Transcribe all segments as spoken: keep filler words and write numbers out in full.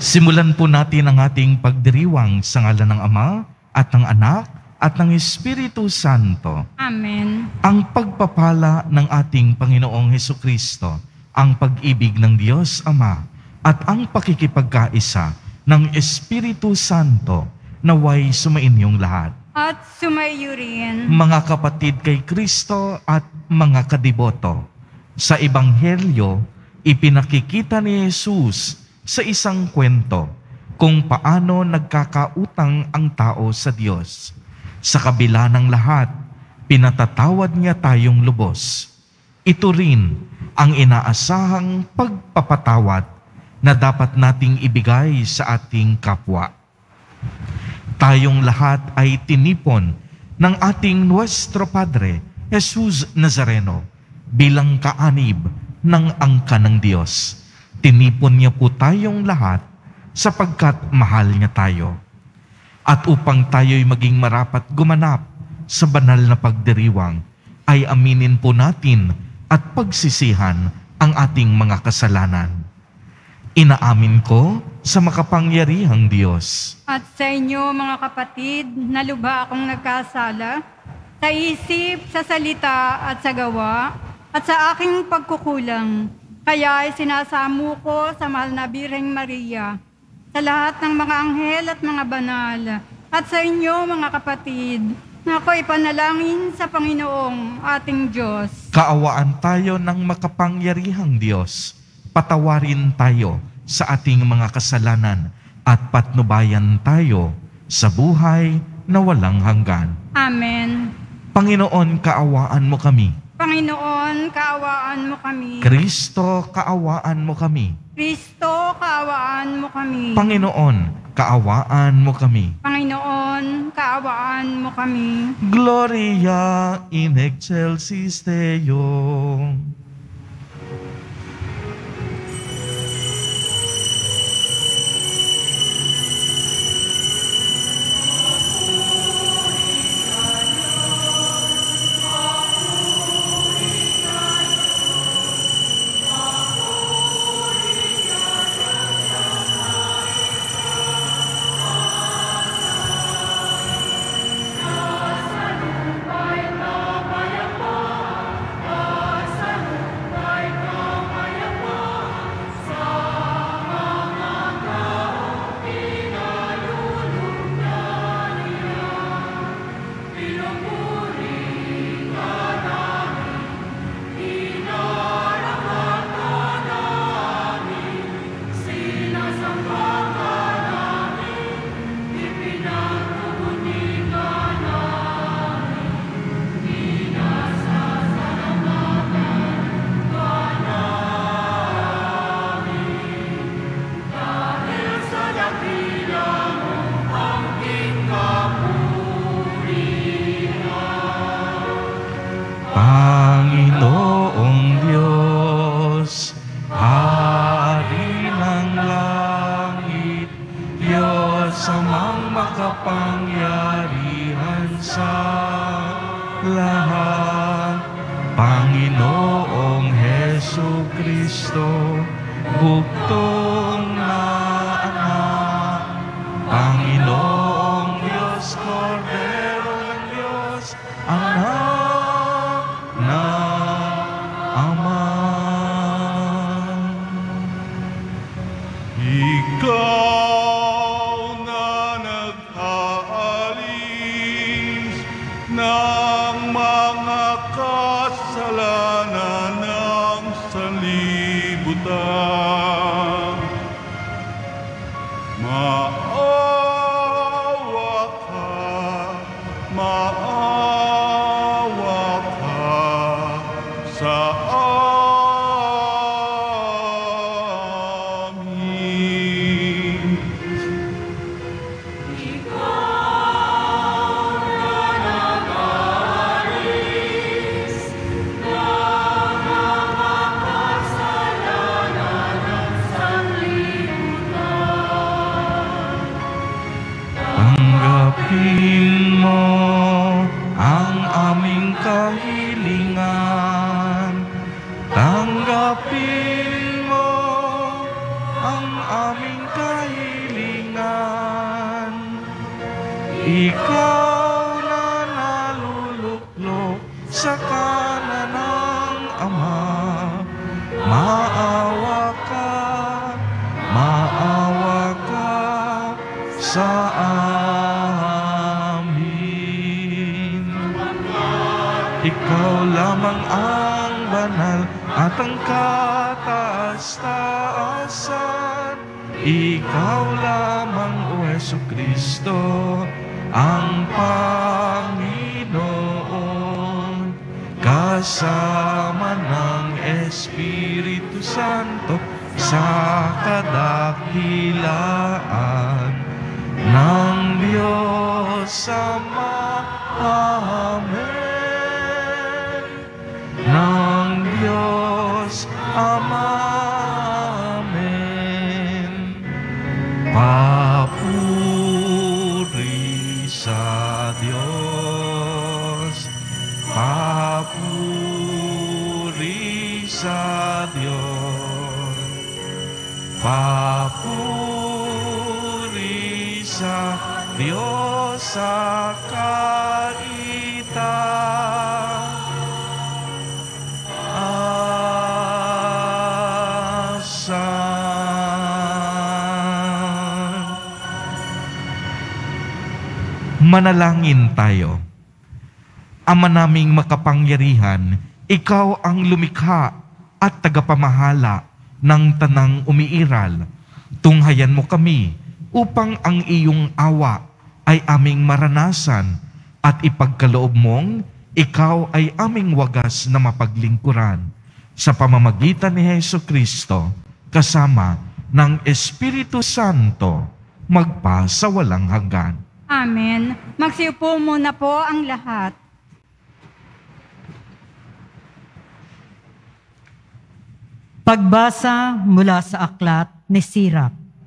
Simulan po natin ang ating pagdiriwang sa ngalan ng Ama at ng Anak at ng Espiritu Santo. Amen. Ang pagpapala ng ating Panginoong Hesukristo, ang pag-ibig ng Diyos Ama at ang pakikipagkaisa ng Espiritu Santo naway sumainyong lahat. At sumayo rin. Mga kapatid kay Kristo at mga kadiboto, sa Ebanghelyo, ipinakikita ni Jesus sa isang kwento kung paano nagkakautang ang tao sa Diyos. Sa kabila ng lahat, pinatatawad niya tayong lubos. Ito rin ang inaasahang pagpapatawad na dapat nating ibigay sa ating kapwa. Tayong lahat ay tinipon ng ating Nuestro Padre, Jesus Nazareno, bilang kaanib ng angka ng Diyos. Tinipon niya po tayong lahat sapagkat mahal niya tayo. At upang tayo'y maging marapat gumanap sa banal na pagdiriwang, ay aminin po natin at pagsisihan ang ating mga kasalanan. Inaamin ko sa makapangyarihang Diyos. At sa inyo, mga kapatid, na lubha akong nagkasala, sa isip, sa salita at sa gawa, at sa aking pagkukulang. Kaya ay sinasamo ko sa mahal na Birheng Maria, sa lahat ng mga anghel at mga banal, at sa inyo, mga kapatid, na ako ipanalangin sa Panginoong ating Diyos. Kaawaan tayo ng makapangyarihang Diyos. Patawarin tayo sa ating mga kasalanan at patnubayan tayo sa buhay na walang hanggan. Amen. Panginoon, kaawaan mo kami. Panginoon, kaawaan mo kami. Kristo, kaawaan mo kami. Kristo, kaawaan mo kami. Panginoon, kaawaan mo kami. Panginoon, kaawaan mo kami. Gloria in excelsis Deo. Panginoong Diyos, Hari ng langit, Diyos amang makapangyarihan sa lahat. Panginoong Hesukristo, bugtong na anak. Panginoong Diyos, Kordero ng Diyos, anak Ikaw na naluluklok sa kanan ng Ama, maawa ka, maawa ka sa amin. Ikaw lamang ang banal at ang kataas-taasan. Ikaw lamang, O Jesucristo, ang Panginoon, kasama ng Espiritu Santo sa kadakilaan ng Diyos Ama. Amen. Ng Diyos Ama. Amen. Papuri sa Diyos, papuri sa Diyos, papuri sa Diyos sa kaitaasan. Manalangin tayo. Ama naming makapangyarihan, Ikaw ang lumikha at tagapamahala ng tanang umiiral. Tunghayan mo kami upang ang iyong awa ay aming maranasan at ipagkaloob mong Ikaw ay aming wagas na mapaglingkuran. Sa pamamagitan ni Jesucristo, kasama ng Espiritu Santo, magpa sa walang hanggan. Amen. Magsiupo muna po ang lahat. Pagbasa mula sa aklat ni Sirach.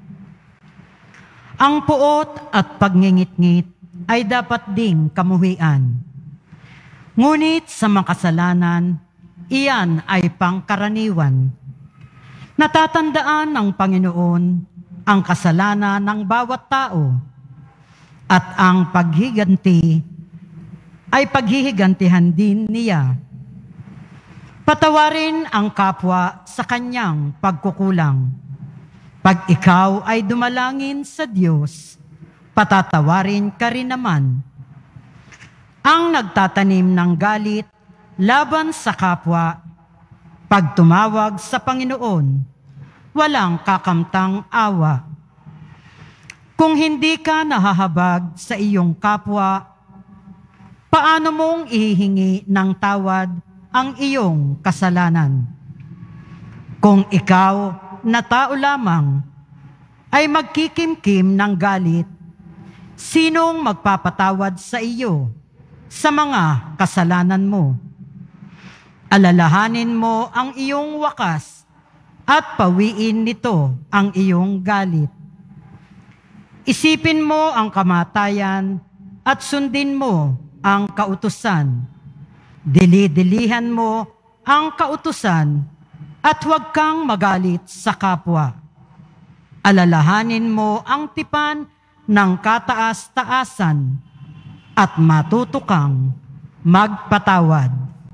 Ang puot at pagngingit-ngit ay dapat ding kamuhian. Ngunit sa makasalanan, iyan ay pangkaraniwan. Natatandaan ng Panginoon ang kasalanan ng bawat tao at ang paghiganti ay paghihigantihan din niya. Patawarin ang kapwa sa kanyang pagkukulang. Pag ikaw ay dumalangin sa Diyos, patatawarin ka rin naman. Ang nagtatanim ng galit laban sa kapwa, pag tumawag sa Panginoon, walang kakamtang awa. Kung hindi ka nahahabag sa iyong kapwa, paano mong ihihingi ng tawad ang iyong kasalanan? Kung ikaw na tao lamang ay magkikimkim ng galit, sinong magpapatawad sa iyo sa mga kasalanan mo? Alalahanin mo ang iyong wakas at pawiin nito ang iyong galit. Isipin mo ang kamatayan at sundin mo ang kautusan. Dili-dilihan mo ang kautusan at huwag kang magalit sa kapwa. Alalahanin mo ang tipan ng kataas-taasan at matuto kang magpatawad.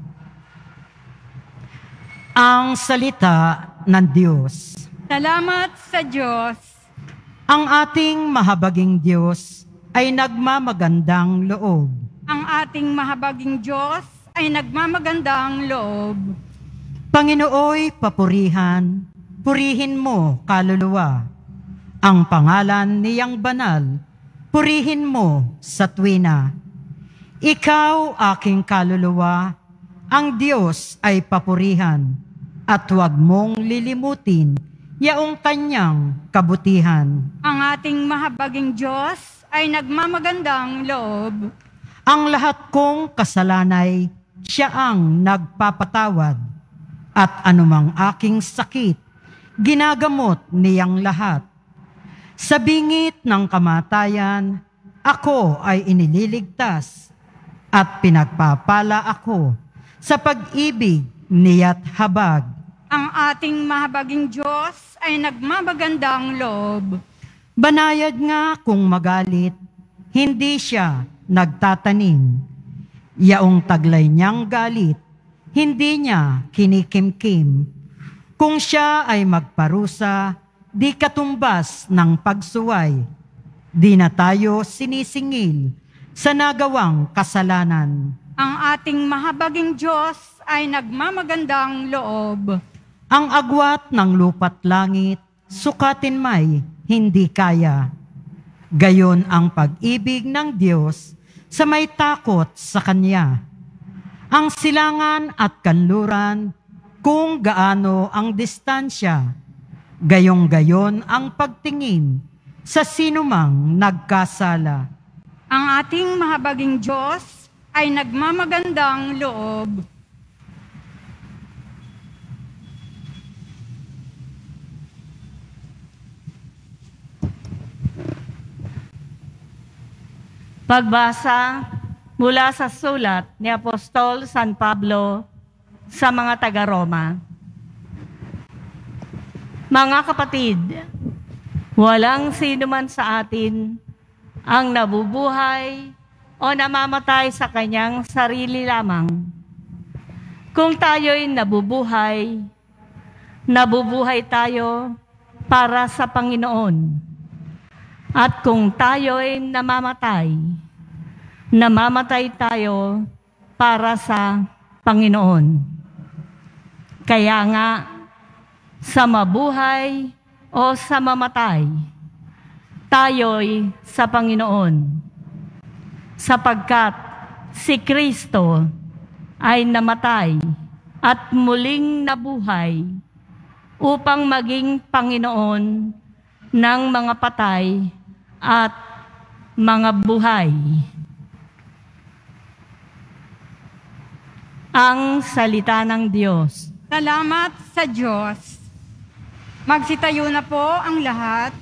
Ang salita ng Diyos. Salamat sa Diyos. Ang ating mahabaging Diyos ay nagmamagandang loob. Ang ating mahabaging Diyos ay nagmamagandang loob. Panginooy papurihan, purihin mo kaluluwa. Ang pangalan niyang banal, purihin mo sa tuwina. Ikaw aking kaluluwa, ang Diyos ay papurihan, at huwag mong lilimutin yaong kanyang kabutihan. Ang ating mahabaging Diyos ay nagmamagandang loob. Ang lahat kong kasalanay, siya ang nagpapatawad, at anumang aking sakit, ginagamot niyang lahat. Sa bingit ng kamatayan, ako ay inililigtas, at pinagpapala ako sa pag-ibig niya't habag. Ang ating mahabaging Diyos ay nagmamagandang loob. Banayad nga kung magalit, hindi siya nagtatanim. Yaong taglay niyang galit, hindi niya kinikimkim. Kung siya ay magparusa, di katumbas ng pagsuway. Di na tayo sinisingil sa nagawang kasalanan. Ang ating mahabaging Diyos ay nagmamagandang loob. Ang agwat ng lupa't langit, sukatin may hindi kaya. Gayon ang pag-ibig ng Diyos sa may takot sa Kanya. Ang silangan at kanluran, kung gaano ang distansya, gayong-gayon ang pagtingin sa sinumang nagkasala. Ang ating mahabaging Diyos ay nagmamagandang loob. Pagbasa mula sa sulat ni Apostol San Pablo sa mga taga-Roma. Mga kapatid, walang sino man sa atin ang nabubuhay o namamatay sa kanyang sarili lamang. Kung tayo'y nabubuhay, nabubuhay tayo para sa Panginoon. At kung tayo'y namamatay, namamatay tayo para sa Panginoon. Kaya nga, sa mabuhay o sa mamatay, tayo'y sa Panginoon. Sapagkat si Kristo ay namatay at muling nabuhay upang maging Panginoon ng mga patay at mga buhay. Ang salita ng Diyos. Salamat sa Diyos. Magsitayo na po ang lahat.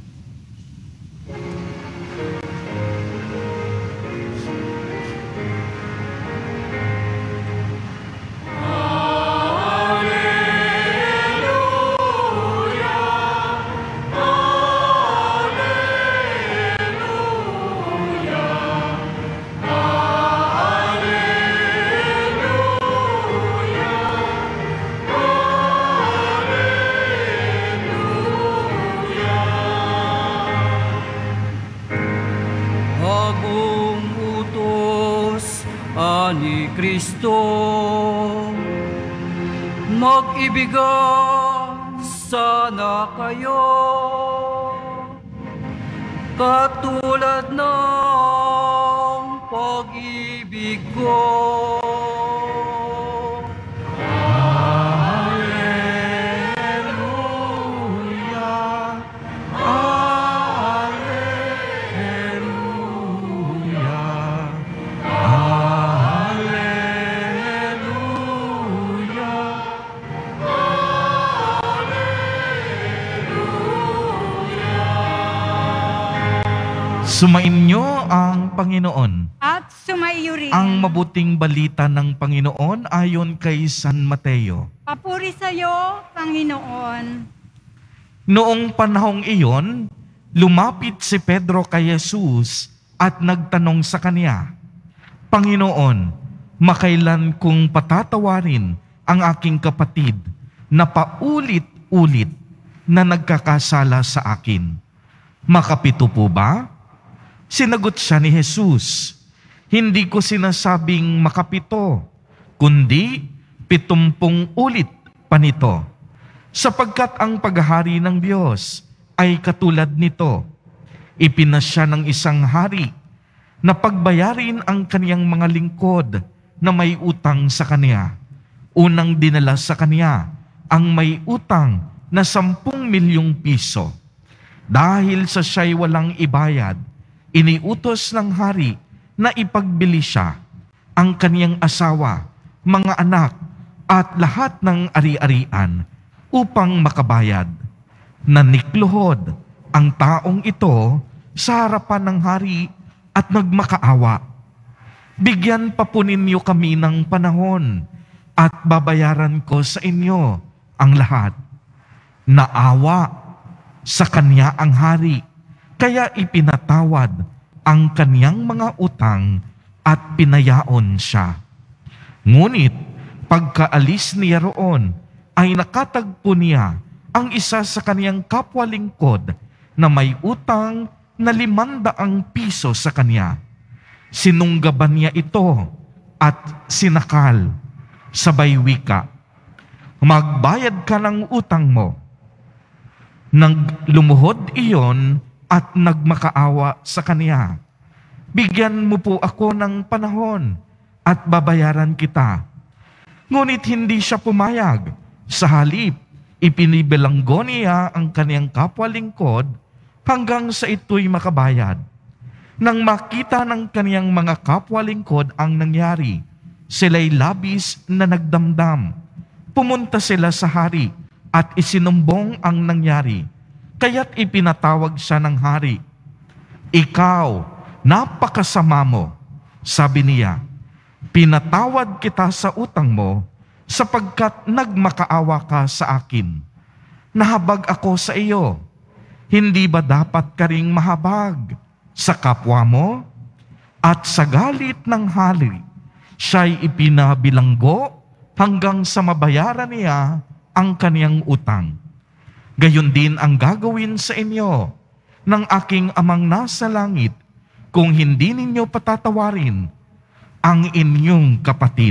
ni Kristo, mag-ibigan sana kayo, katulad ng pag-ibig ko. Sumainyo ang Panginoon. At sumaiyo rin. Ang mabuting balita ng Panginoon ayon kay San Mateo. Papuri sa iyo, Panginoon. Noong panahong iyon, lumapit si Pedro kay Jesus at nagtanong sa kanya, Panginoon, makailan kong patatawarin ang aking kapatid na paulit-ulit na nagkakasala sa akin? Makapito po ba? Sinagot siya ni Jesus, hindi ko sinasabing makapito, kundi pitumpung ulit pa nito. Sapagkat ang paghahari ng Diyos ay katulad nito. Ipinasya ng isang hari na pagbayarin ang kaniyang mga lingkod na may utang sa kaniya. Unang dinala sa kaniya ang may utang na sampung milyong piso. Dahil sa siya'y walang ibayad, iniutos ng hari na ipagbili siya, ang kaniyang asawa, mga anak, at lahat ng ari-arian upang makabayad. Nanikluhod ang taong ito sa harapan ng hari at nagmakaawa. Bigyan pa po ninyo kami ng panahon at babayaran ko sa inyo ang lahat. Naawa sa kanya ang hari, kaya ipinatawad ang kaniyang mga utang at pinayaon siya. Ngunit pagkaalis niya roon, ay nakatagpo niya ang isa sa kaniyang kapwa-lingkod na may utang na limandaang piso sa kanya. Sinunggaban niya ito at sinakal, sabay wika, "Magbayad ka ng utang mo." Naglumuhod iyon at nagmakaawa sa kaniya. "Bigyan mo po ako ng panahon at babayaran kita." Ngunit hindi siya pumayag. Sa halip, ipinibilanggo niya ang kaniyang kapwa-lingkod hanggang sa ito'y makabayad. Nang makita ng kaniyang mga kapwa-lingkod ang nangyari, sila'y labis na nagdamdam. Pumunta sila sa hari at isinumbong ang nangyari. Kaya't ipinatawag siya ng hari. "Ikaw, napakasama mo," sabi niya. "Pinatawad kita sa utang mo sapagkat nagmakaawa ka sa akin. Nahabag ako sa iyo. Hindi ba dapat ka ring mahabag sa kapwa mo?" At sa galit ng hari, siya'y ipinabilanggo hanggang sa mabayaran niya ang kaniyang utang. Gayon din ang gagawin sa inyo ng aking Amang nasa langit kung hindi ninyo patatawarin ang inyong kapatid.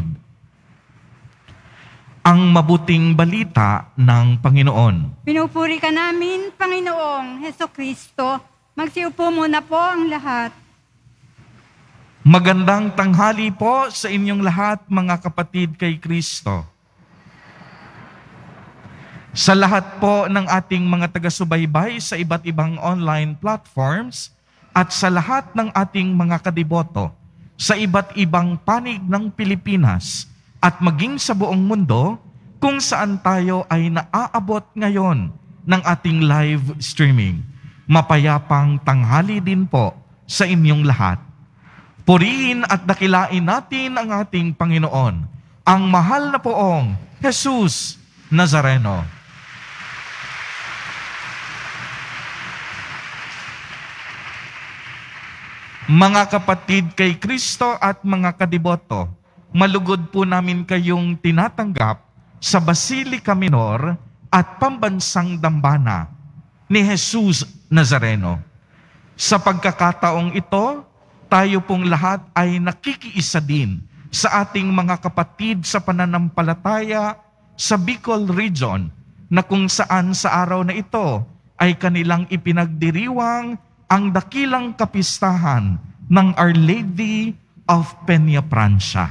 Ang mabuting balita ng Panginoon. Pinupuri ka namin, Panginoong Hesukristo. Magsiupo muna po ang lahat. Magandang tanghali po sa inyong lahat, mga kapatid kay Kristo. Sa lahat po ng ating mga taga-subaybay sa iba't ibang online platforms at sa lahat ng ating mga kadiboto sa iba't ibang panig ng Pilipinas at maging sa buong mundo kung saan tayo ay naaabot ngayon ng ating live streaming. Mapayapang tanghali din po sa inyong lahat. Purihin at dakilain natin ang ating Panginoon, ang mahal na poong Jesus Nazareno. Mga kapatid kay Kristo at mga kadiboto, malugod po namin kayong tinatanggap sa Basilica Minor at Pambansang Dambana ni Jesus Nazareno. Sa pagkakataong ito, tayo pong lahat ay nakikiisa din sa ating mga kapatid sa pananampalataya sa Bicol Region na kung saan sa araw na ito ay kanilang ipinagdiriwang ang dakilang kapistahan ng Our Lady of Peña Francia.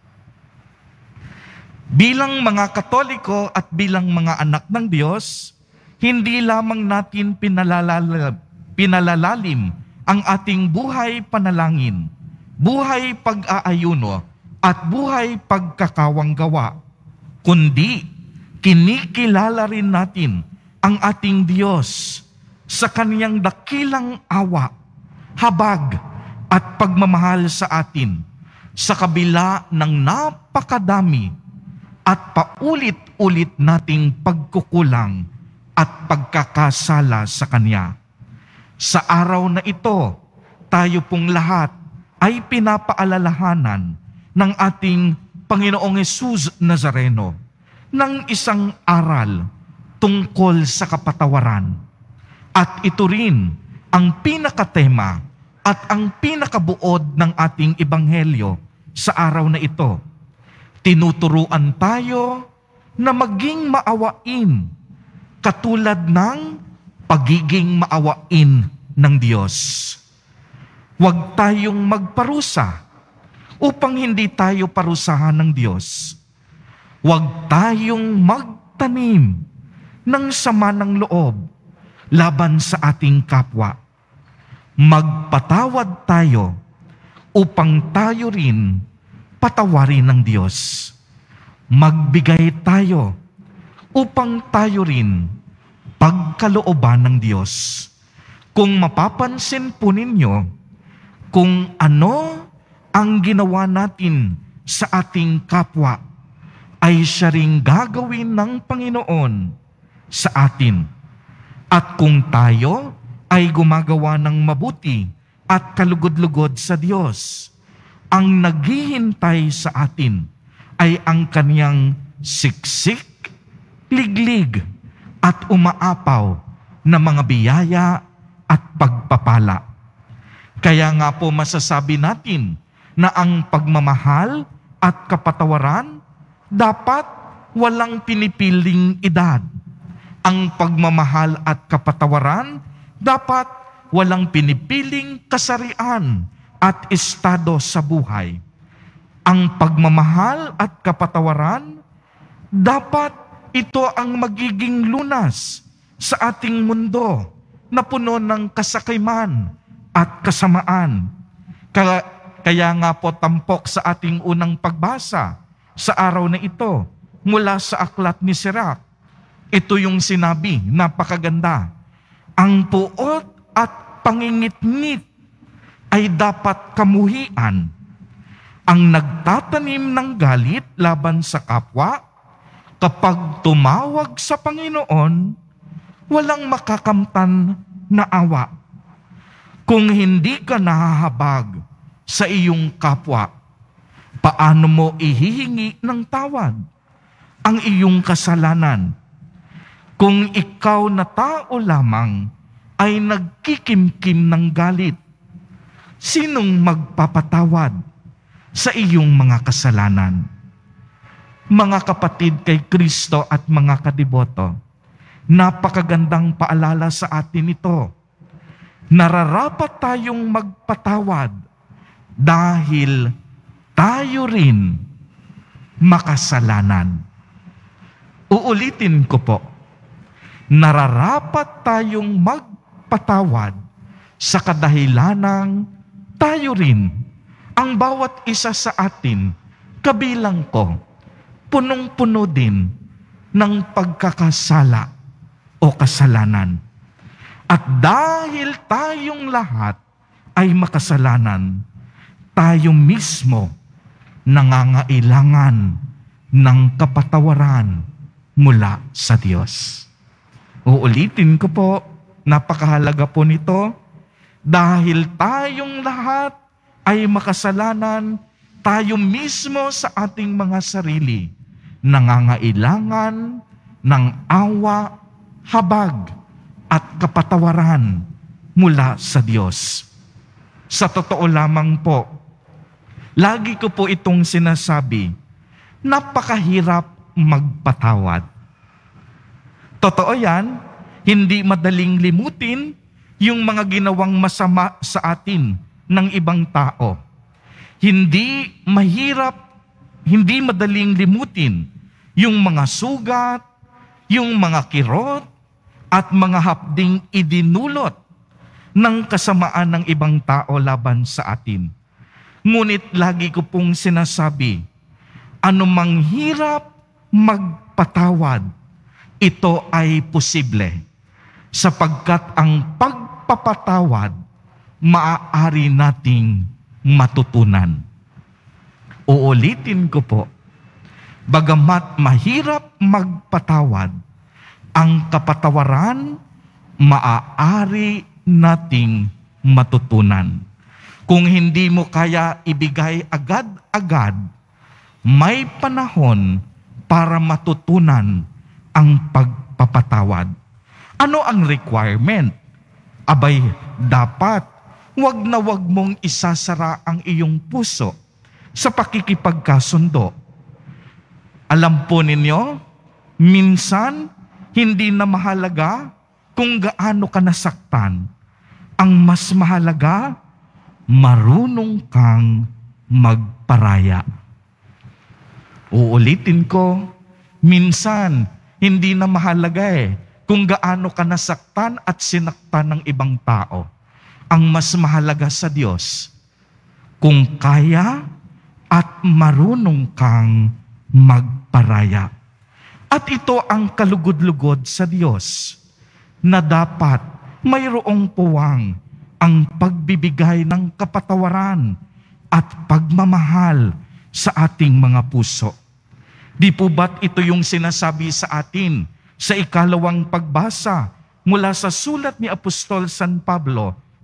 Bilang mga Katoliko at bilang mga anak ng Diyos, hindi lamang natin pinalalalim, pinalalalim ang ating buhay panalangin, buhay pag-aayuno, at buhay pagkakawanggawa, kundi kinikilala rin natin ang ating Diyos sa kaniyang dakilang awa, habag, at pagmamahal sa atin sa kabila ng napakadami at paulit-ulit nating pagkukulang at pagkakasala sa Kanya. Sa araw na ito, tayo pong lahat ay pinapaalalahanan ng ating Panginoong Jesus Nazareno ng isang aral tungkol sa kapatawaran. At ito rin ang pinakatema at ang pinakabuod ng ating ebanghelyo sa araw na ito. Tinuturuan tayo na maging maawain katulad ng pagiging maawain ng Diyos. Huwag tayong magparusa upang hindi tayo parusahan ng Diyos. Huwag tayong magtanim ng sama ng loob laban sa ating kapwa. Magpatawad tayo upang tayo rin patawarin ng Diyos. Magbigay tayo upang tayo rin pagkalooban ng Diyos. Kung mapapansin po ninyo, kung ano ang ginawa natin sa ating kapwa, ay siya ring gagawin ng Panginoon sa atin. At kung tayo ay gumagawa ng mabuti at kalugod-lugod sa Diyos. Ang naghihintay sa atin ay ang kaniyang siksik, liglig, at umaapaw na mga biyaya at pagpapala. Kaya nga po masasabi natin na ang pagmamahal at kapatawaran dapat walang pinipiling edad. Ang pagmamahal at kapatawaran dapat walang pinipiling kasarian at estado sa buhay. Ang pagmamahal at kapatawaran, dapat ito ang magiging lunas sa ating mundo na puno ng kasakiman at kasamaan. Kaya, kaya nga po tampok sa ating unang pagbasa sa araw na ito mula sa aklat ni Sirach. Ito yung sinabi, napakaganda. Ang puot at pangingit-ngit ay dapat kamuhian. Ang nagtatanim ng galit laban sa kapwa, kapag tumawag sa Panginoon, walang makakamtan na awa. Kung hindi ka nahahabag sa iyong kapwa, paano mo ihihingi ng tawad ang iyong kasalanan? Kung ikaw na tao lamang ay nagkikimkim ng galit, sinong magpapatawad sa iyong mga kasalanan? Mga kapatid kay Kristo at mga kadiboto, napakagandang paalala sa atin ito. Nararapat tayong magpatawad dahil tayo rin makasalanan. Uulitin ko po, nararapat tayong magpatawad sa kadahilanang tayo rin, ang bawat isa sa atin, kabilang ko, punong-puno din ng pagkakasala o kasalanan. At dahil tayong lahat ay makasalanan, tayo mismo nangangailangan ng kapatawaran mula sa Diyos. Uulitin ko po, napakahalaga po nito, dahil tayong lahat ay makasalanan, tayo mismo sa ating mga sarili nangangailangan ng awa, habag, at kapatawaran mula sa Diyos. Sa totoo lamang po, lagi ko po itong sinasabi, napakahirap magpatawad. Totoo yan, hindi madaling limutin yung mga ginawang masama sa atin ng ibang tao. Hindi mahirap, hindi madaling limutin yung mga sugat, yung mga kirot, at mga hapding idinulot ng kasamaan ng ibang tao laban sa atin. Ngunit lagi ko pong sinasabi, anumang hirap magpatawad, ito ay posible, sapagkat ang pagpapatawad maaari nating matutunan. Uulitin ko po, bagamat mahirap magpatawad, ang kapatawaran maaari nating matutunan. Kung hindi mo kaya ibigay agad-agad, may panahon para matutunan ang pagpapatawad. Ano ang requirement? Abay, dapat wag na wag mong isasara ang iyong puso sa pakikipagkasundo. Alam po ninyo, minsan, hindi na mahalaga kung gaano ka nasaktan. Ang mas mahalaga, marunong kang magparaya. Uulitin ko, minsan, hindi na mahalaga eh kung gaano ka nasaktan at sinaktan ng ibang tao. Ang mas mahalaga sa Diyos, kung kaya at marunong kang magparaya. At ito ang kalugod-lugod sa Diyos na dapat mayroong puwang ang pagbibigay ng kapatawaran at pagmamahal sa ating mga puso. Di po ba't ito yung sinasabi sa atin sa ikalawang pagbasa mula sa sulat ni Apostol San Pablo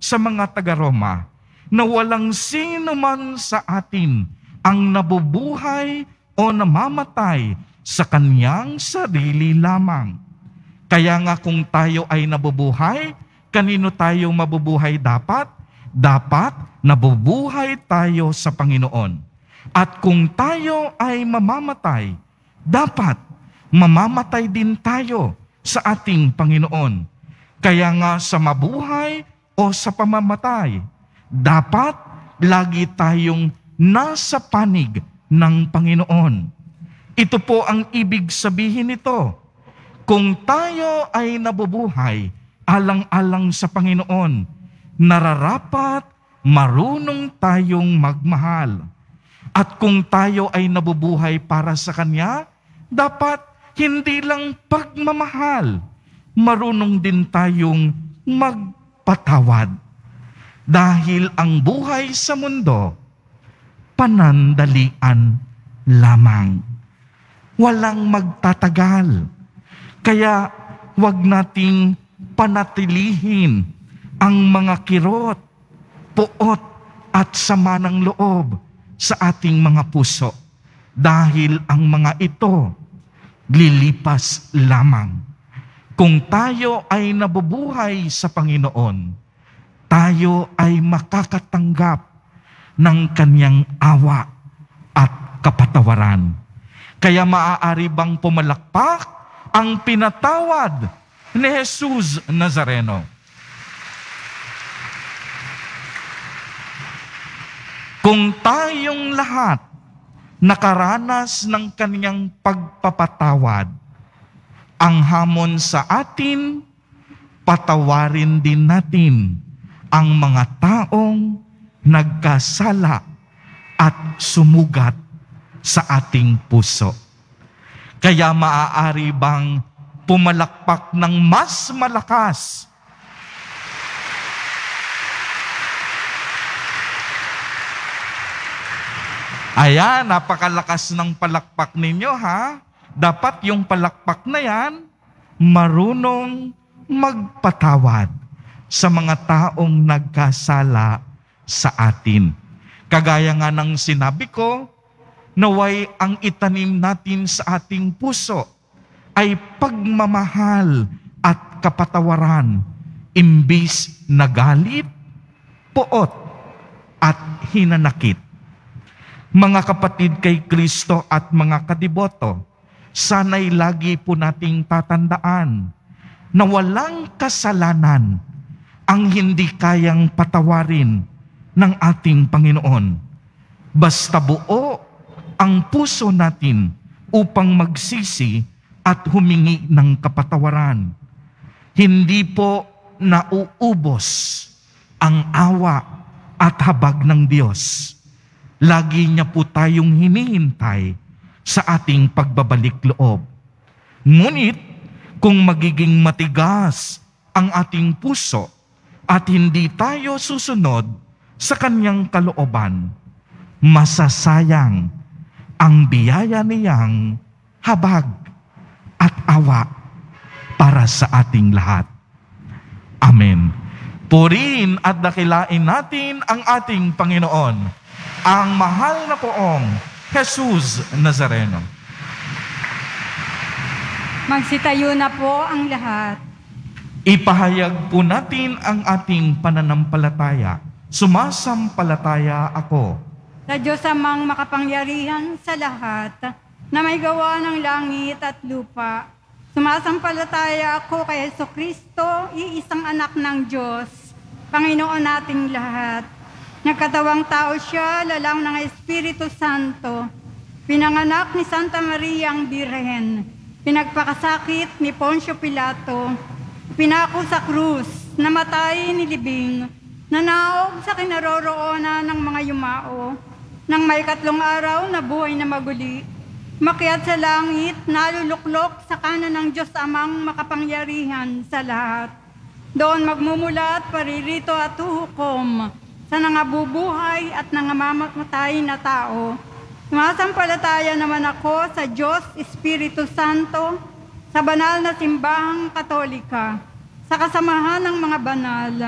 sa mga taga-Roma na walang sino man sa atin ang nabubuhay o namamatay sa kanyang sarili lamang. Kaya nga kung tayo ay nabubuhay, kanino tayo mabubuhay dapat? Dapat nabubuhay tayo sa Panginoon. At kung tayo ay mamamatay, dapat mamamatay din tayo sa ating Panginoon. Kaya nga sa mabuhay o sa pamamatay, dapat lagi tayong nasa panig ng Panginoon. Ito po ang ibig sabihin nito. Kung tayo ay nabubuhay alang-alang sa Panginoon, nararapat marunong tayong magmahal. At kung tayo ay nabubuhay para sa Kanya, dapat hindi lang pagmamahal, marunong din tayong magpatawad. Dahil ang buhay sa mundo, panandalian lamang. Walang magtatagal. Kaya wag nating panatilihin ang mga kirot, puot at sama ng loob sa ating mga puso. Dahil ang mga ito, lilipas lamang. Kung tayo ay nabubuhay sa Panginoon, tayo ay makakatanggap ng Kanyang awa at kapatawaran. Kaya maaari bang pumalakpak ang pinatawad ni Jesus Nazareno? Kung tayong lahat nakaranas ng Kanyang pagpapatawad, ang hamon sa atin, patawarin din natin ang mga taong nagkasala at sumugat sa ating puso. Kaya maaari bang pumalakpak ng mas malakas? Ayan, napakalakas ng palakpak ninyo ha. Dapat yung palakpak na yan, marunong magpatawad sa mga taong nagkasala sa atin. Kagaya nga ng sinabi ko, naway ang itanim natin sa ating puso ay pagmamahal at kapatawaran, imbis na galit, poot, at hinanakit. Mga kapatid kay Kristo at mga kadiboto, sana'y lagi po nating tatandaan na walang kasalanan ang hindi kayang patawarin ng ating Panginoon. Basta buo ang puso natin upang magsisi at humingi ng kapatawaran. Hindi po nauubos ang awa at habag ng Diyos. Lagi niya po tayong hinihintay sa ating pagbabalik loob. Ngunit, kung magiging matigas ang ating puso at hindi tayo susunod sa Kanyang kalooban, masasayang ang biyaya niyang habag at awa para sa ating lahat. Amen. Purihin at dakilain natin ang ating Panginoon, ang mahal na poong Jesus Nazareno. Magsitayo na po ang lahat. Ipahayag po natin ang ating pananampalataya. Sumasampalataya ako Sa Diyos amang makapangyarihan sa lahat, na may gawa ng langit at lupa. Sumasampalataya ako kay Jesucristo, iisang anak ng Diyos, Panginoon nating lahat. Nagkatawang tao siya, lalang ng Espiritu Santo. Pinanganak ni Santa Maria ang Birhen. Pinagpakasakit ni Poncio Pilato. Pinako sa krus, namatay ni libing. Nanaog sa kinaroroonan ng mga yumao. Nang may katlong araw na buhay na maguli, makiat sa langit, naluluklok sa kanan ng Diyos amang makapangyarihan sa lahat. Doon magmumulat, paririto at huhukom sa nangabubuhay at nangamamatay na tao. Sumasampalataya naman ako sa Diyos Espiritu Santo, sa banal na simbahang Katolika, sa kasamahan ng mga banal,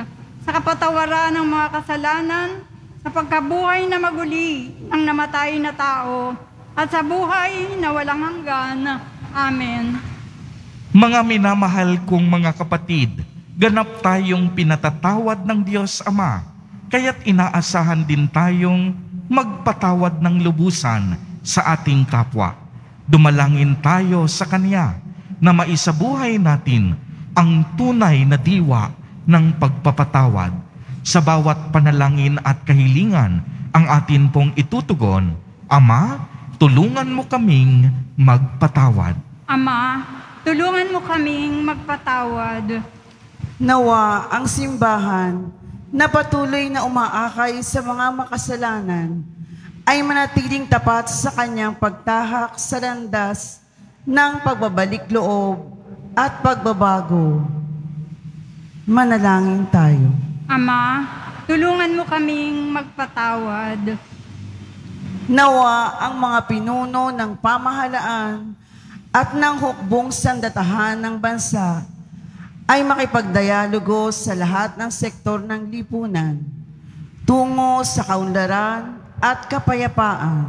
sa kapatawaran ng mga kasalanan, sa pagkabuhay na maguli ng namatay na tao, at sa buhay na walang hanggan. Amen. Mga minamahal kong mga kapatid, ganap tayong pinatatawad ng Diyos Ama, kaya't inaasahan din tayong magpatawad ng lubusan sa ating kapwa. Dumalangin tayo sa Kanya na maisabuhay natin ang tunay na diwa ng pagpapatawad. Sa bawat panalangin at kahilingan ang atin pong itutugon, Ama, tulungan mo kaming magpatawad. Ama, tulungan mo kaming magpatawad. Nawa ang simbahan na patuloy na umaakay sa mga makasalanan ay manatiling tapat sa kanyang pagtahak sa landas ng pagbabalik loob at pagbabago. Manalangin tayo. Ama, tulungan mo kaming magpatawad. Nawa ang mga pinuno ng pamahalaan at ng hukbong sandatahan ng bansa ay makipagdialogo sa lahat ng sektor ng lipunan tungo sa kaunlaran at kapayapaan.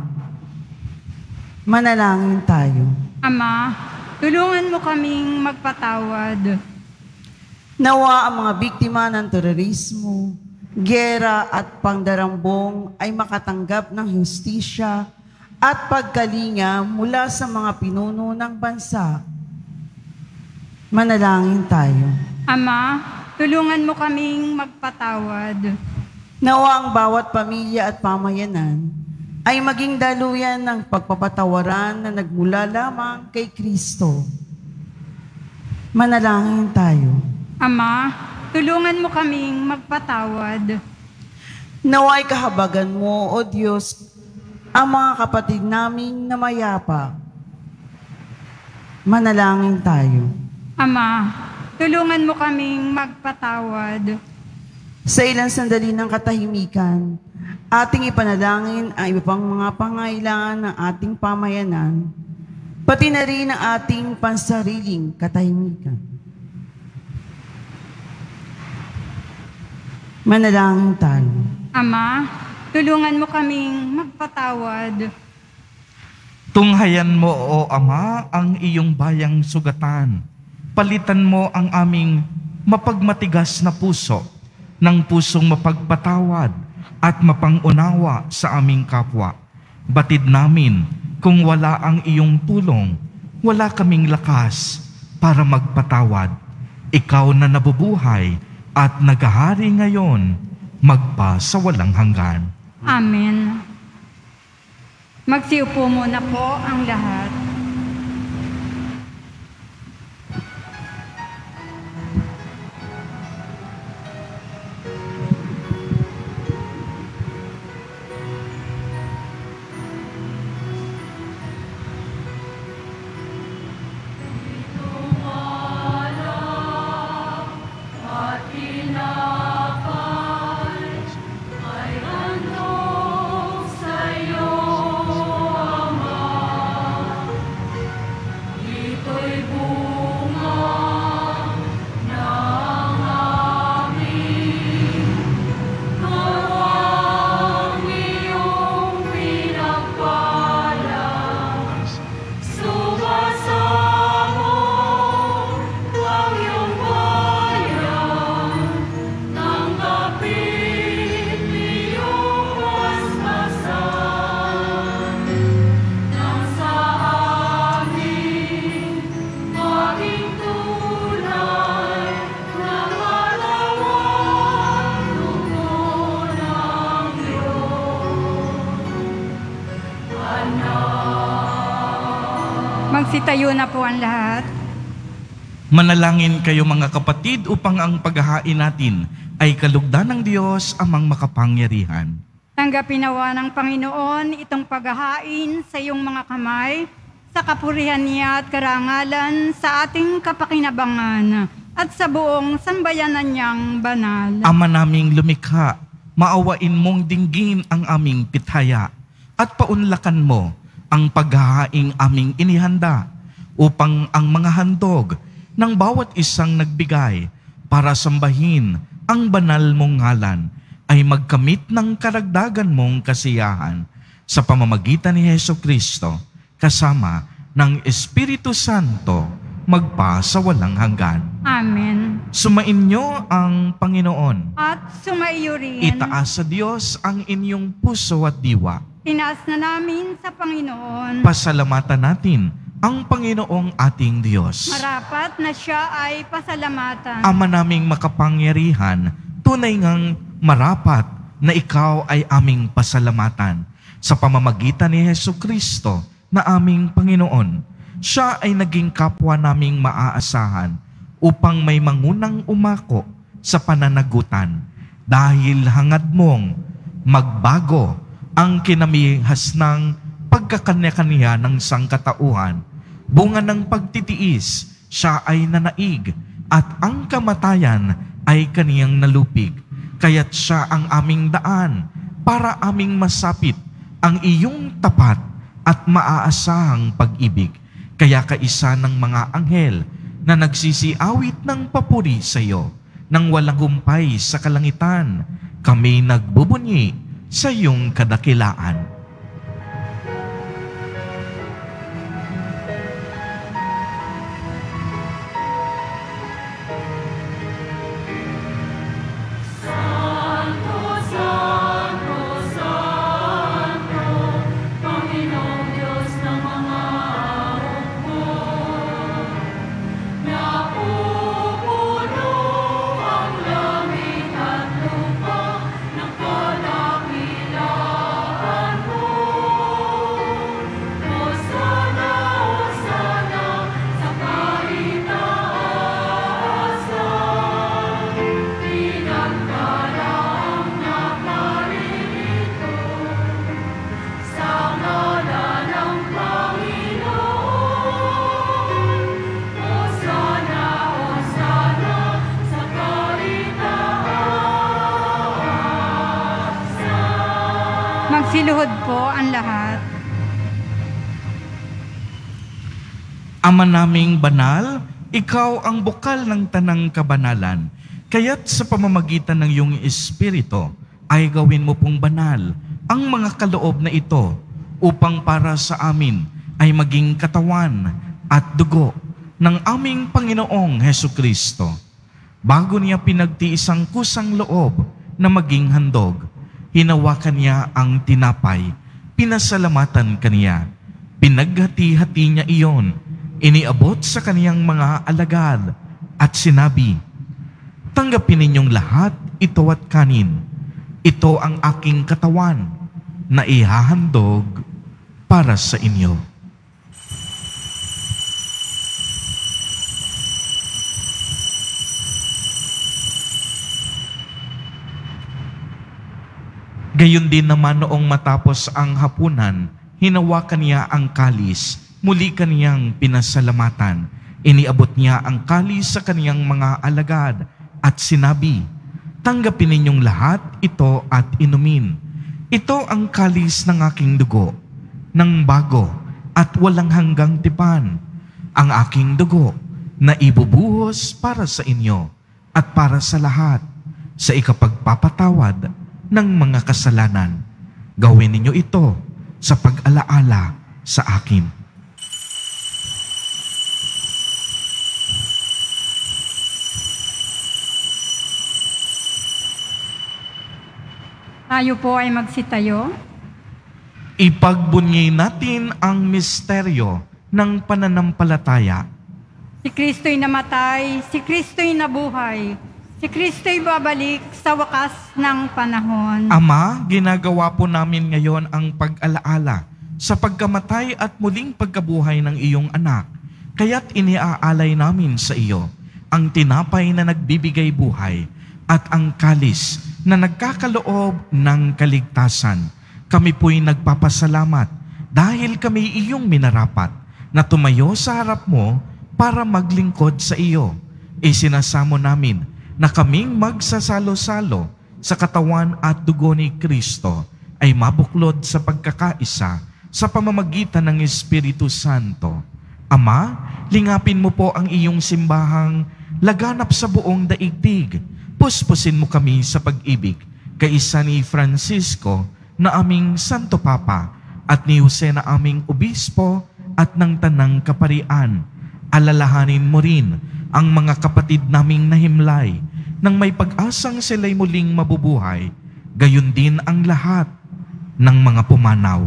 Manalangin tayo. Ama, tulungan mo kaming magpatawad. Nawa ang mga biktima ng terorismo, giyera at pangdarambong ay makatanggap ng hustisya at pagkalinga mula sa mga pinuno ng bansa. Manalangin tayo. Ama, tulungan mo kaming magpatawad. Nawa ang bawat pamilya at pamayanan ay maging daluyan ng pagpapatawaran na nagmula lamang kay Kristo. Manalangin tayo. Ama, tulungan mo kaming magpatawad. Naway kahabagan mo, O Diyos, ang mga kapatid naming namayapa. Manalangin tayo. Ama, tulungan mo kaming magpatawad. Sa ilang sandali ng katahimikan, ating ipanalangin ang iba pang mga pangailangan ng ating pamayanan, pati na rin ang ating pansariling katahimikan. Manalangin tayo. Ama, tulungan mo kaming magpatawad. Tunghayan mo, O Ama, ang iyong bayang sugatan. Palitan mo ang aming mapagmatigas na puso ng pusong mapagpatawad at mapangunawa sa aming kapwa. Batid namin, kung wala ang iyong tulong, wala kaming lakas para magpatawad. Ikaw na nabubuhay at naghahari ngayon, magpa sa walang hanggan. Amen. Magsiupo muna po ang lahat. Magsitayo na po ang lahat. Manalangin kayo mga kapatid upang ang paghahain natin ay kalugdan ng Diyos amang makapangyarihan. Tanggapin nawa ng Panginoon itong paghahain sa iyong mga kamay, sa kapurihan niya at karangalan sa ating kapakinabangan at sa buong sambayanan niyang banal. Ama naming lumikha, maawain mong dinggin ang aming pithaya at paunlakan mo ang paghahaing aming inihanda upang ang mga handog ng bawat isang nagbigay para sambahin ang banal mong ngalan ay magkamit ng karagdagan mong kasiyahan sa pamamagitan ni Heso Kristo kasama ng Espiritu Santo magpa sa walang hanggan. Amen. Sumainyo ang Panginoon. At sumaiyo rin. Itaas sa Diyos ang inyong puso at diwa. Tinaas na namin sa Panginoon. Pasalamatan natin ang Panginoong ating Diyos. Marapat na siya ay pasalamatan. Ama naming makapangyarihan, tunay ngang marapat na ikaw ay aming pasalamatan sa pamamagitan ni Heso Kristo na aming Panginoon. Siya ay naging kapwa naming maaasahan upang may mangunang umako sa pananagutan dahil hangad mong magbago ang kinamihas ng pagkakanya-kanya ng sangkatauhan. Bunga ng pagtitiis, siya ay nanaig at ang kamatayan ay kaniyang nalupig. Kaya't siya ang aming daan para aming masapit ang iyong tapat at maaasahang pag-ibig. Kaya kaisa ng mga anghel na nagsisiawit ng papuri sa iyo, nang walang humpay sa kalangitan, kami nagbubunyi sa iyong kadakilaan. Magsiluhod po ang lahat. Ama naming banal, ikaw ang bukal ng tanang kabanalan. Kaya't sa pamamagitan ng iyong Espiritu ay gawin mo pong banal ang mga kaloob na ito upang para sa amin ay maging katawan at dugo ng aming Panginoong Heso Kristo. Bago niya pinagtiis ang kusang loob na maging handog, hinawakan niya ang tinapay, pinasalamatan kaniya, pinaghati-hati niya iyon, iniabot sa kaniyang mga alagad at sinabi, "Tanggapin ninyong lahat ito at kanin. Ito ang aking katawan na ihahandog para sa inyo." Gayon din naman noong matapos ang hapunan, hinawakan niya ang kalis, muli kaniyang pinasalamatan. Iniabot niya ang kalis sa kaniyang mga alagad at sinabi, "Tanggapin ninyong lahat ito at inumin. Ito ang kalis ng aking dugo, ng bago at walang hanggang tipan, ang aking dugo na ibubuhos para sa inyo at para sa lahat sa ikapagpapatawad ng mga kasalanan. Gawin ninyo ito sa pag-alaala sa akin." Tayo po ay magsitayo. Ipagbunyi natin ang misteryo ng pananampalataya. Si Kristo'y namatay, si Kristo'y nabuhay, si Kristo'y babalik sa wakas ng panahon. Ama, ginagawa po namin ngayon ang pag-alaala sa pagkamatay at muling pagkabuhay ng iyong anak. Kaya't iniaalay namin sa iyo ang tinapay na nagbibigay buhay at ang kalis na nagkakaloob ng kaligtasan. Kami po'y nagpapasalamat dahil kami iyong minarapat na tumayo sa harap mo para maglingkod sa iyo. Isinasamo namin na kaming magsasalo-salo sa katawan at dugo ni Kristo ay mabuklod sa pagkakaisa sa pamamagitan ng Espiritu Santo. Ama, lingapin mo po ang iyong simbahang laganap sa buong daigdig puspusin mo kami sa pag-ibig kaisa ni Francisco na aming Santo Papa at ni Jose na aming Obispo at ng Tanang Kaparian. Alalahanin mo rin ang mga kapatid naming nahimlay nang may pag-asang sila'y muling mabubuhay, gayon din ang lahat ng mga pumanaw.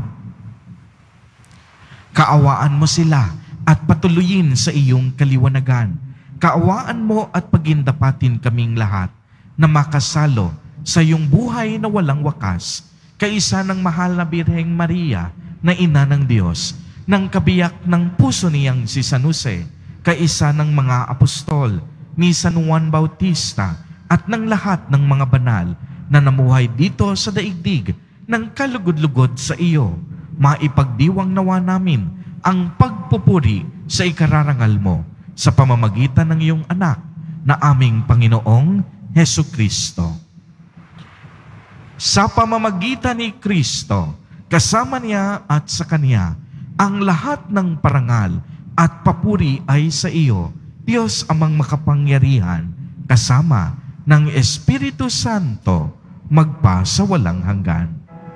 Kaawaan mo sila at patuloyin sa iyong kaliwanagan. Kaawaan mo at pagindapatin kaming lahat na makasalo sa iyong buhay na walang wakas, kaisa ng mahal na Birheng Maria na ina ng Diyos, ng kabiyak ng puso niyang si San Jose, kaisa ng mga apostol, ni San Juan Bautista, at ng lahat ng mga banal na namuhay dito sa daigdig ng kalugod-lugod sa iyo. Maipagdiwang nawa namin ang pagpupuri sa ikararangal mo sa pamamagitan ng iyong anak na aming Panginoong Hesu Kristo. Sa pamamagitan ni Kristo, kasama niya at sa Kanya, ang lahat ng parangal at papuri ay sa iyo, Diyos amang makapangyarihan, kasama ng Espiritu Santo, magpa sa walang hanggan.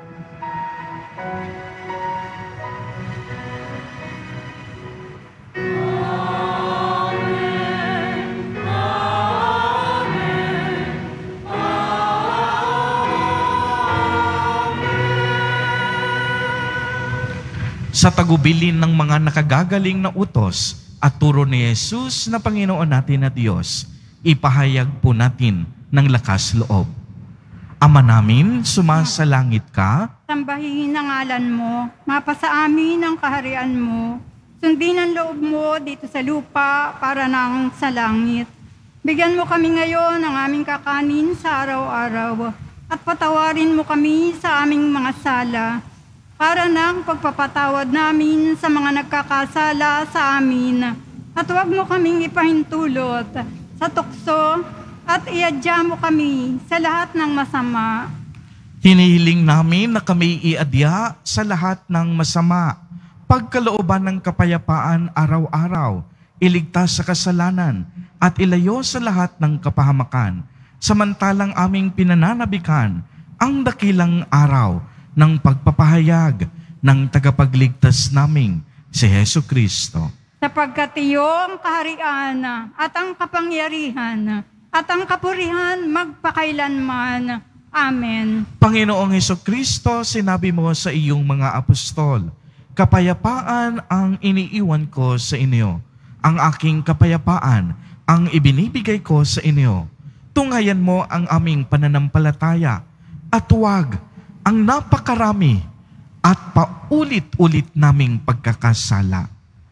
Sa tagubilin ng mga nakagagaling na utos at turo ni Jesus na Panginoon natin na Diyos, ipahayag po natin ng lakas loob. Ama namin, sumasalangit ka. Sambahin ang ngalan mo, mapasa amin ang kaharian mo. Sundin ang loob mo dito sa lupa para nang sa langit. Bigyan mo kami ngayon ng aming kakanin sa araw-araw at patawarin mo kami sa aming mga sala para ng pagpapatawad namin sa mga nagkakasala sa amin. At huwag mo kaming ipahintulot sa tukso at iadya mo kami sa lahat ng masama. Hinihiling namin na kami iadya sa lahat ng masama, pagkalooban ng kapayapaan araw-araw, iligtas sa kasalanan at ilayo sa lahat ng kapahamakan, samantalang aming pinananabikan ang dakilang araw ng pagpapahayag ng tagapagligtas naming si Hesu Kristo. Sapagkat iyong kaharian at ang kapangyarihan at ang kapurihan magpakailanman. Amen. Panginoong Hesu Kristo, sinabi mo sa iyong mga apostol, kapayapaan ang iniiwan ko sa inyo. Ang aking kapayapaan ang ibinibigay ko sa inyo. Tunghayan mo ang aming pananampalataya at huwag ang napakarami at paulit-ulit naming pagkakasala.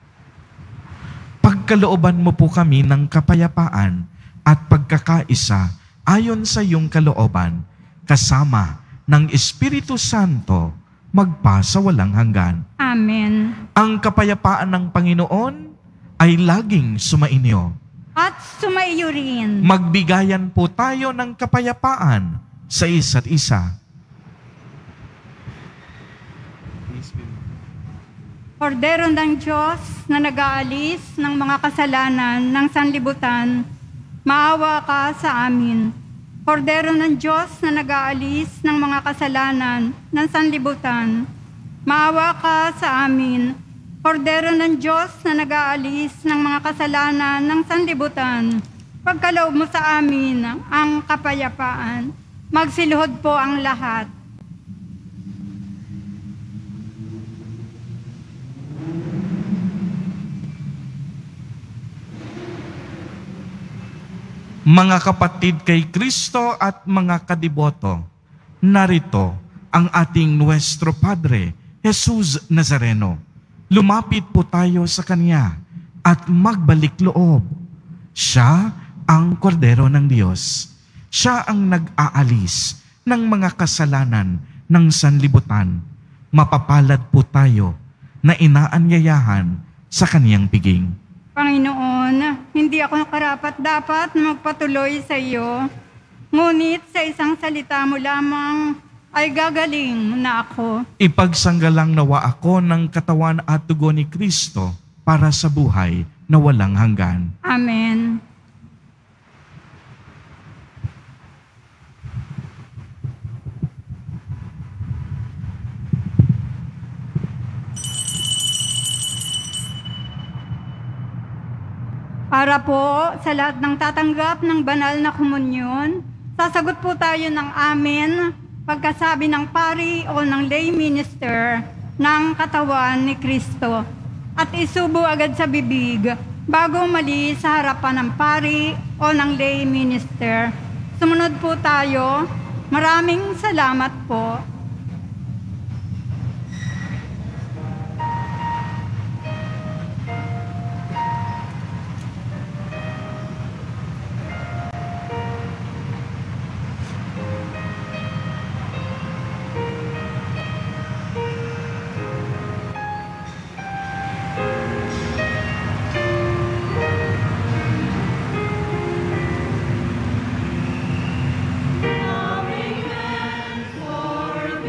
Pagkalooban mo po kami ng kapayapaan at pagkakaisa ayon sa iyong kalooban, kasama ng Espiritu Santo, magpa sa walang hanggan. Amen. Ang kapayapaan ng Panginoon ay laging sumainyo. At sumaiyo rin. Magbigayan po tayo ng kapayapaan sa isa't isa. Kordero ng Diyos na nag-aalis ng mga kasalanan ng sanlibutan, maawa ka sa amin. Kordero ng Diyos na nag-aalis ng mga kasalanan ng sanlibutan, maawa ka sa amin. Kordero ng Diyos na nag-aalis ng mga kasalanan ng sanlibutan, pagkaloob mo sa amin ang kapayapaan. Magsiluhod po ang lahat. Mga kapatid kay Kristo at mga kadiboto, narito ang ating Nuestro Padre, Jesus Nazareno. Lumapit po tayo sa Kanya at magbalik loob. Siya ang Kordero ng Diyos. Siya ang nag-aalis ng mga kasalanan ng sanlibutan. Mapapalad po tayo na inaanyayahan sa Kaniyang piging. Panginoon, hindi ako karapat-dapat magpatuloy sa iyo, ngunit sa isang salita mo lamang ay gagaling na ako. Ipagsanggalang nawa ako ng katawan at dugo ni Kristo para sa buhay na walang hanggan. Amen. Para po sa lahat ng tatanggap ng banal na komunyon, sasagot po tayo ng amen pagkasabi ng pari o ng lay minister ng katawan ni Kristo at isubo agad sa bibig bago mali sa harapan ng pari o ng lay minister. Sumunod po tayo. Maraming salamat po. For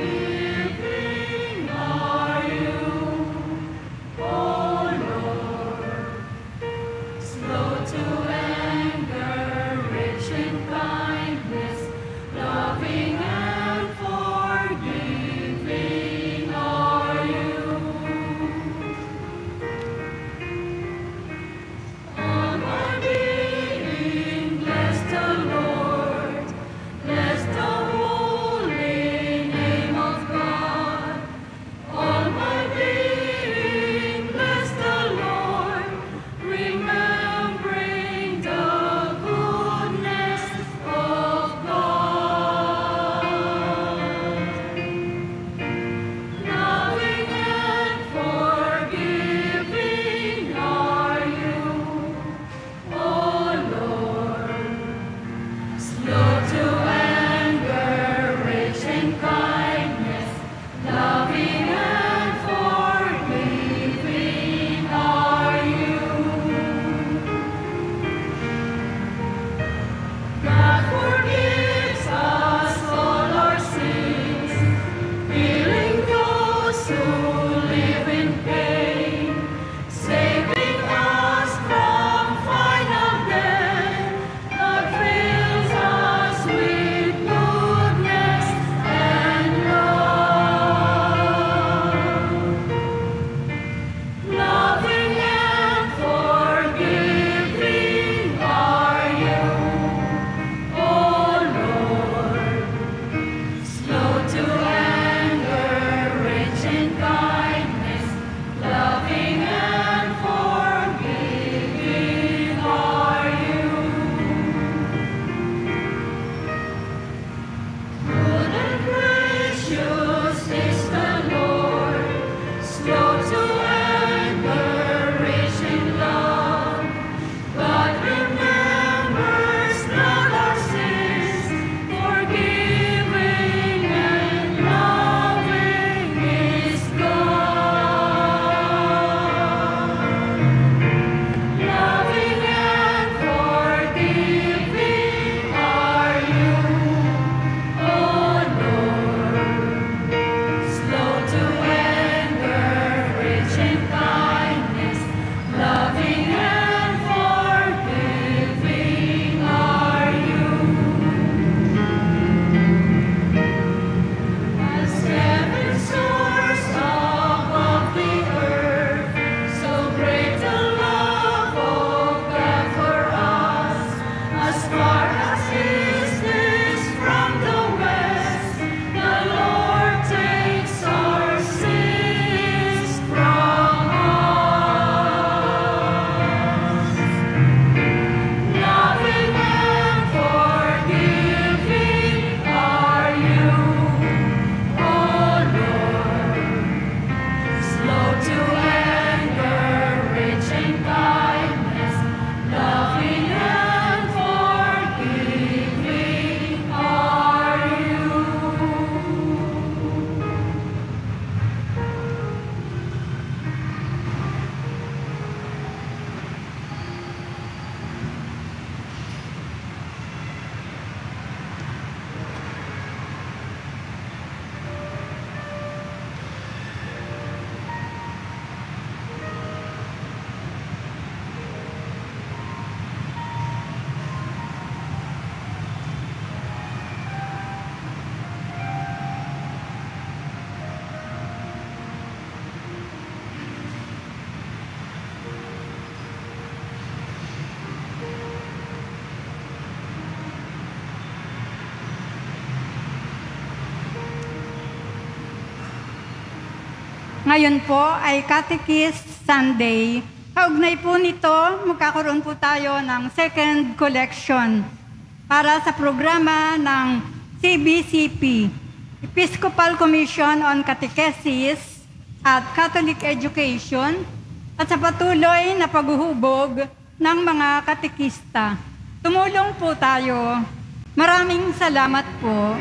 Ngayon po ay Catechist Sunday. Kaugnay po nito, magkakaroon po tayo ng second collection para sa programa ng C B C P, Episcopal Commission on Catechesis at Catholic Education, at sa patuloy na paghuhubog ng mga katekista. Tumulong po tayo. Maraming salamat po.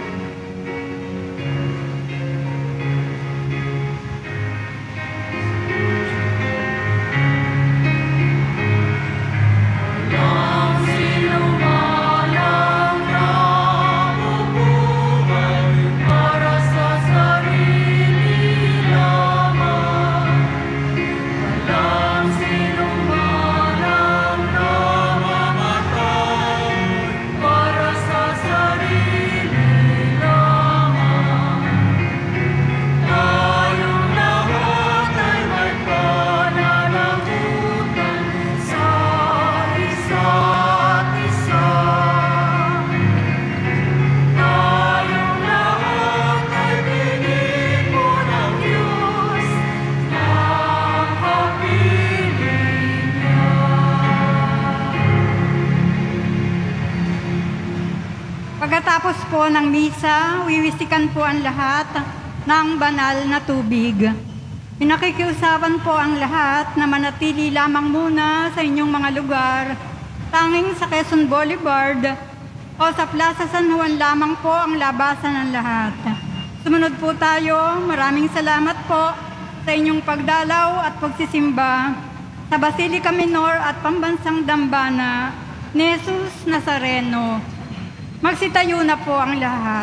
Pagkatapos po ng misa, wiwisikan po ang lahat ng banal na tubig. Pinakikiusapan po ang lahat na manatili lamang muna sa inyong mga lugar, tanging sa Quezon Boulevard o sa Plaza San Juan lamang po ang labasan ng lahat. Sumunod po tayo. Maraming salamat po sa inyong pagdalaw at pagsisimba sa Basilica Minor at Pambansang Dambana ni Jesus Nazareno. Magsitayo na po ang lahat.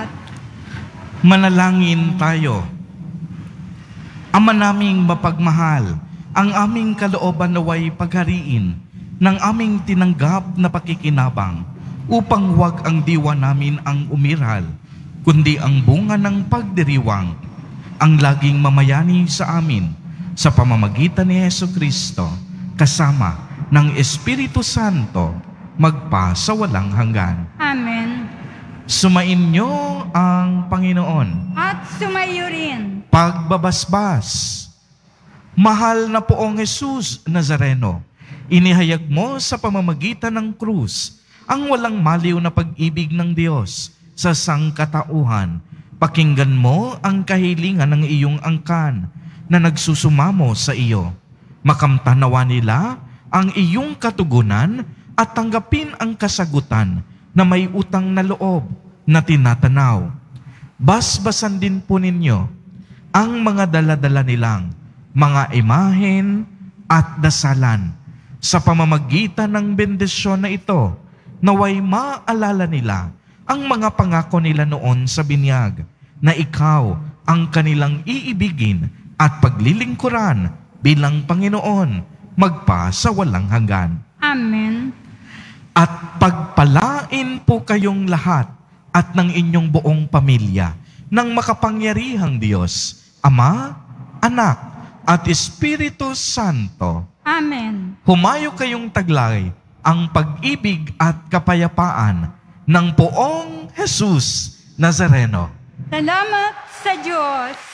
Manalangin tayo. Ama naming mapagmahal, ang aming kalooban naway paghariin ng aming tinanggap na pakikinabang upang huwag ang diwa namin ang umiral, kundi ang bunga ng pagdiriwang, ang laging mamayani sa amin sa pamamagitan ni Jesucristo, kasama ng Espiritu Santo, magpa sa walang hanggan. Amen. Sumainyo ang Panginoon. At sumaiyo rin. Pagbabasbas. Mahal na poong Jesus Nazareno, inihayag mo sa pamamagitan ng krus ang walang maliw na pag-ibig ng Diyos sa sangkatauhan. Pakinggan mo ang kahilingan ng iyong angkan na nagsusumamo sa iyo. Makamtanawa nila ang iyong katugunan at tanggapin ang kasagutan na may utang na loob na tinatanaw. Basbasan din po ninyo ang mga daladala nilang mga imahen at dasalan. Sa pamamagitan ng bendisyon na ito, naway maalala nila ang mga pangako nila noon sa binyag na ikaw ang kanilang iibigin at paglilingkuran bilang Panginoon magpa sa walang hanggan. Amen. At pagpalain po kayong lahat at ng inyong buong pamilya ng makapangyarihang Diyos, Ama, Anak, at Espiritu Santo. Amen. Humayo kayong taglay ang pag-ibig at kapayapaan ng poong Jesus Nazareno. Salamat sa Diyos.